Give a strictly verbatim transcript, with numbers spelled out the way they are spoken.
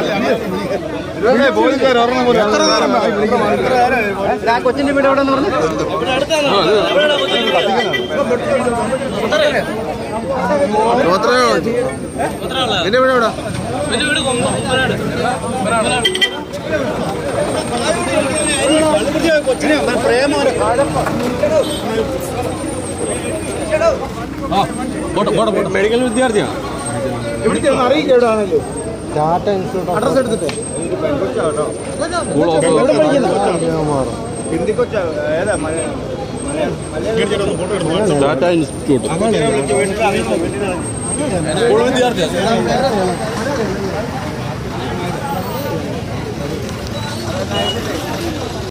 കൊച്ചിന്റെ വീട് എവിടെ പറഞ്ഞു എന്റെ വീട് എവിടെ മെഡിക്കൽ വിദ്യാർത്ഥിയാണ് ഇവിടുത്തെ ഒന്ന് അറിയിക്കുക എവിടെയാണല്ലോ ടാറ്റ ഇൻസ്റ്റിറ്റ്യൂട്ട് അഡ്രസ് എടുത്തിട്ട് ഹിന്ദി കൊച്ച ഏതാ ടാറ്റ ഇൻസ്റ്റിറ്റ്യൂട്ട് സ്കൂൾ വിദ്യാർത്ഥിയാണ്.